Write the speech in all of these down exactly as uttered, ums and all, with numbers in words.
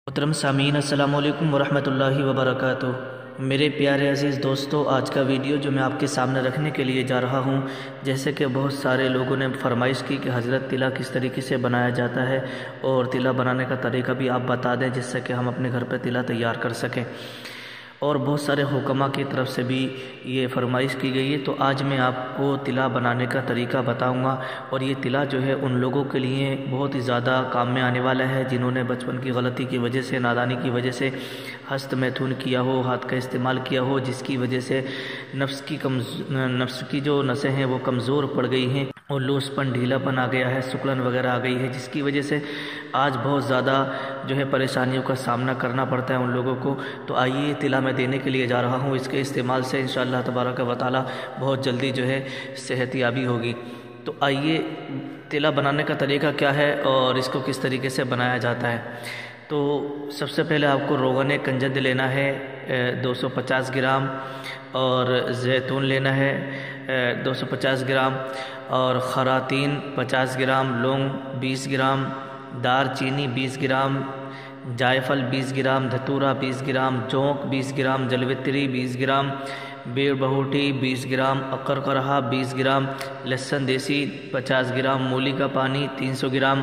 محترم سامعین، السلام علیکم ورحمۃ اللہ وبرکاتہ۔ میرے پیارے عزیز دوستو، آج کا ویڈیو جو میں آپ کے سامنے رکھنے کے لیے جا رہا ہوں، جیسے کہ بہت سارے لوگوں نے فرمائش کی کہ حضرت تلا کس طریقے سے بنایا جاتا ہے، اور تلا بنانے کا طریقہ بھی آپ بتا دیں جس سے کہ ہم اپنے گھر پہ تلا تیار کر سکیں، اور بہت سارے حکماء کی طرف سے بھی یہ فرمائش کی گئی ہے۔ تو آج میں آپ کو تلا بنانے کا طریقہ بتاؤں گا، اور یہ تلا جو ہے ان لوگوں کے لیے بہت ہی زیادہ کام میں آنے والا ہے جنہوں نے بچپن کی غلطی کی وجہ سے، نادانی کی وجہ سے ہست میتھون کیا ہو، ہاتھ کا استعمال کیا ہو، جس کی وجہ سے نفس کی کمز... نفس کی جو نسیں ہیں وہ کمزور پڑ گئی ہیں، اور لوس پن، ڈھیلا پن آ گیا ہے، سکڑن وغیرہ آ گئی ہے، جس کی وجہ سے آج بہت زیادہ جو ہے پریشانیوں کا سامنا کرنا پڑتا ہے ان لوگوں کو۔ تو آئیے تلا میں دینے کے لیے جا رہا ہوں، اس کے استعمال سے انشاءاللہ تبارک و تعالی بہت جلدی جو ہے صحت یابی ہوگی۔ تو آئیے تلا بنانے کا طریقہ کیا ہے اور اس کو کس طریقے سے بنایا جاتا ہے۔ تو سب سے پہلے آپ کو روغن کنجد لینا ہے دو سو پچاس گرام، اور زیتون لینا ہے دو سو پچاس گرام، اور خراتین پچاس گرام، لونگ بیس گرام، دار چینی بیس گرام، جائفل بیس گرام، دھتورا بیس گرام، جونک بیس گرام، جلوتری بیس گرام، بیڑ بہوٹی بیس گرام، اقرقرہ بیس گرام، لہسن دیسی پچاس گرام، مولی کا پانی تین سو گرام،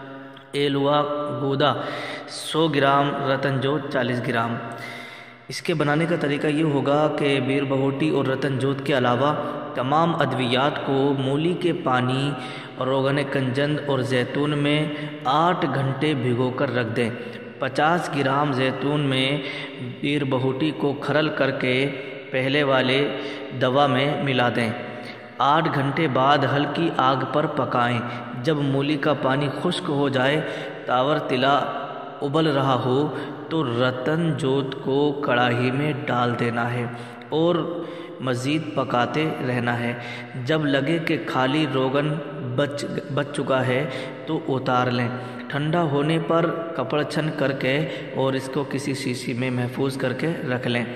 ایلوا گودا سو گرام، رتن جوت چالیس گرام۔ اس کے بنانے کا طریقہ یہ ہوگا کہ بیڑ بہوٹی اور رتن جوت کے علاوہ تمام ادویات کو مولی کے پانی، روغن کنجد اور زیتون میں آٹھ گھنٹے بھگو کر رکھ دیں۔ پچاس گرام زیتون میں بیڑ بہوٹی کو کھرل کر کے پہلے والے دوا میں ملا دیں۔ آٹھ گھنٹے بعد ہلکی آگ پر پکائیں۔ جب مولی کا پانی خشک ہو جائے، تاور تلا ابل رہا ہو تو رتن جوت کو کڑاہی میں ڈال دینا ہے اور مزید پکاتے رہنا ہے۔ جب لگے کہ خالی روغن بچ بچ چکا ہے تو اتار لیں۔ ٹھنڈا ہونے پر کپڑ چھن کر کے اور اس کو کسی شیشی میں محفوظ کر کے رکھ لیں۔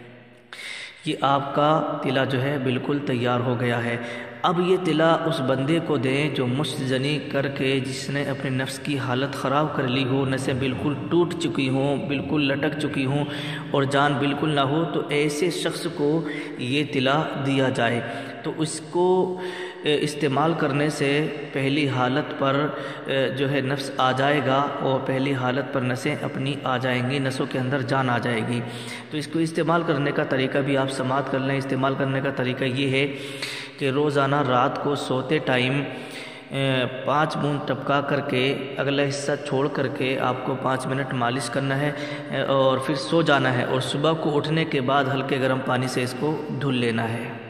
یہ آپ کا تلا جو ہے بالکل تیار ہو گیا ہے۔ اب یہ تلا اس بندے کو دیں جو مشت زنی کر کے، جس نے اپنے نفس کی حالت خراب کر لی ہو، نسیں بالکل ٹوٹ چکی ہوں، بالکل لٹک چکی ہوں اور جان بالکل نہ ہو، تو ایسے شخص کو یہ تلا دیا جائے۔ تو اس کو استعمال کرنے سے پہلی حالت پر جو ہے نفس آ جائے گا، اور پہلی حالت پر نسیں اپنی آ جائیں گی، نسوں کے اندر جان آ جائے گی۔ تو اس کو استعمال کرنے کا طریقہ بھی آپ سماعت کر لیں۔ استعمال کرنے کا طریقہ یہ ہے کہ روزانہ رات کو سوتے ٹائم پانچ بوند ٹپکا کر کے اگلا حصہ چھوڑ کر کے آپ کو پانچ منٹ مالش کرنا ہے، اور پھر سو جانا ہے، اور صبح کو اٹھنے کے بعد ہلکے گرم پانی سے اس کو دھل لینا ہے۔